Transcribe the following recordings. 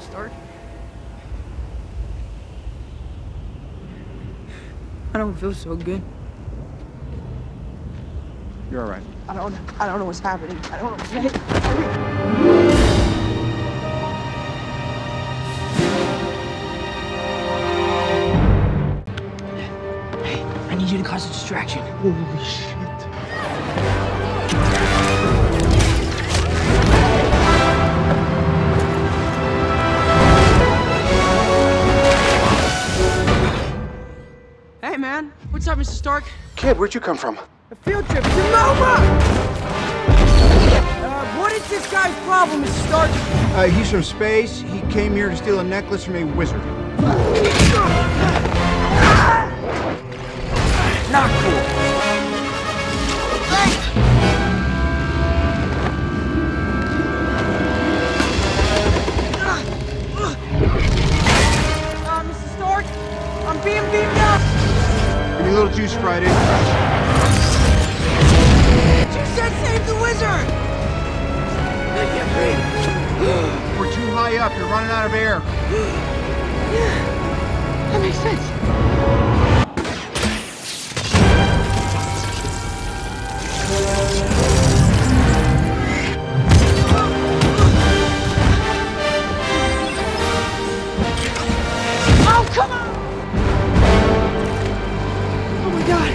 Stark. I don't feel so good. You're all right. I don't know what's happening. I don't know. Hey, I need you to cause a distraction. Holy shit. Hey, man. What's up, Mr. Stark? Kid, where'd you come from? A field trip to Noma! What is this guy's problem, Mr. Stark? He's from space. He came here to steal a necklace from a wizard. Not cool. Hey! Mr. Stark, I'm being beamed up. Give me a little juice, Friday. You said save the wizard! I can't breathe. We're too high up. You're running out of air. Yeah, that makes sense. Oh, come on! Oh my God!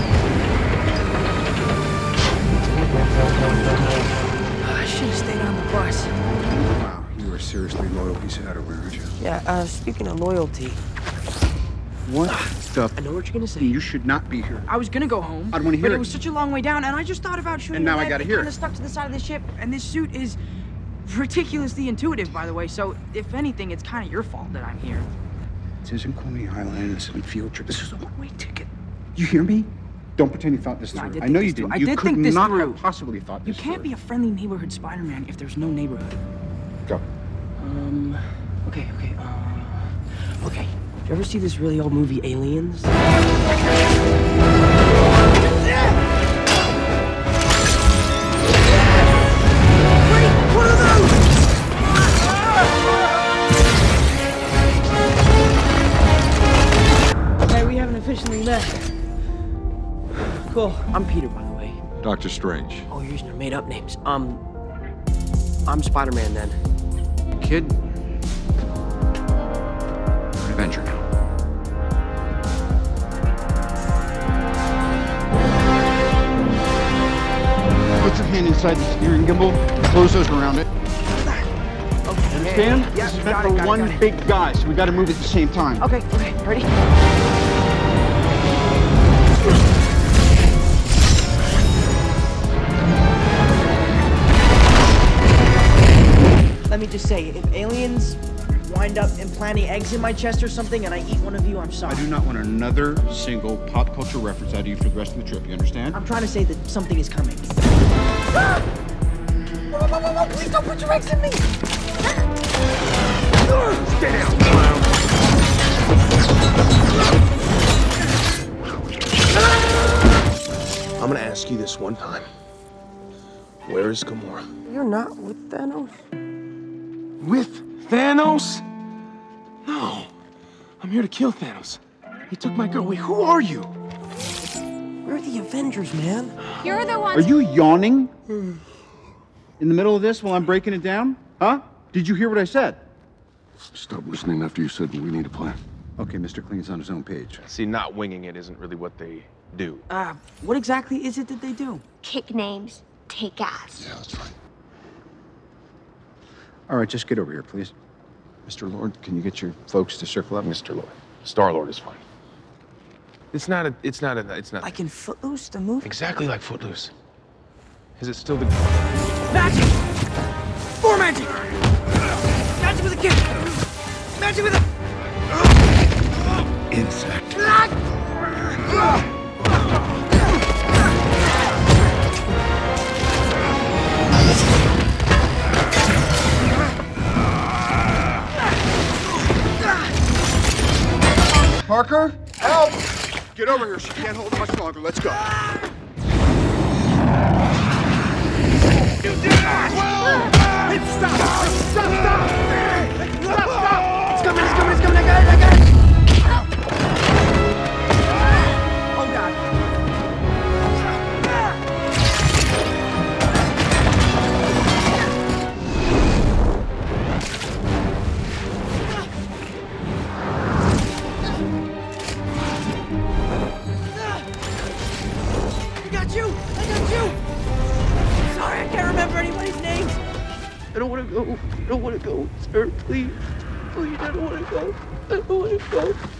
I should have stayed on the bus. Wow, you were a seriously loyal piece of outerwear, aren't you? Yeah, speaking of loyalty. What the? I know what you're gonna say. You should not be here. I was gonna go home. I don't want to hear but it. It was such a long way down, and I just thought about shooting. And now I gotta hear it. Kind of stuck to the side of the ship, and this suit is ridiculously intuitive, by the way. So, if anything, it's kind of your fault that I'm here. This isn't Coney Island. This isn't field trip. This is a one-way ticket. You hear me? Don't pretend you thought this through. I know you didn't. I did think this You could not through. have possibly thought You this can't through. be a friendly neighborhood Spider-Man if there's no neighborhood. Go. Okay. Okay. Did you ever see this really old movie, Aliens? Wait, what are those? Hey, we haven't officially met. Cool. I'm Peter, by the way. Doctor Strange. Oh, you're using your made-up names. I'm Spider-Man then. Kid, you're an Avenger now. Put your hand inside the steering gimbal. Close those around it. Okay. Understand? Yeah, This is meant for one big guy, so we got to move at the same time. Okay, ready? Let me just say, if aliens wind up implanting eggs in my chest or something and I eat one of you, I'm sorry. I do not want another single pop culture reference out of you for the rest of the trip. You understand? I'm trying to say that something is coming. Ah! Whoa, please don't put your eggs in me! Stay down, clown. I'm gonna ask you this one time. Where is Gamora? You're not with Thanos? With Thanos? No. I'm here to kill Thanos. He took my girl. Wait, who are you? We're the Avengers, man. You're the one. Are you yawning in the middle of this while I'm breaking it down? Huh? Did you hear what I said? Stop listening after you said we need a plan. Okay, Mr. Clean's on his own page. See, not winging it isn't really what they do. What exactly is it that they do? Kick names, take ass. Yeah, that's right. All right, just get over here, please. Mr. Lord, can you get your folks to circle up? Mr. Lord. Star-Lord is fine. It's not. Like in Footloose, the movie? Exactly like Footloose. Is it still the... Magic! More magic! Magic with a kick! Magic with a... Insect. Parker, help! Get over here. She can't hold it much longer. Let's go. You did it! Stop! Stop! Stop! go. I don't want to go, sir. Please. Please, I don't want to go. I don't want to go.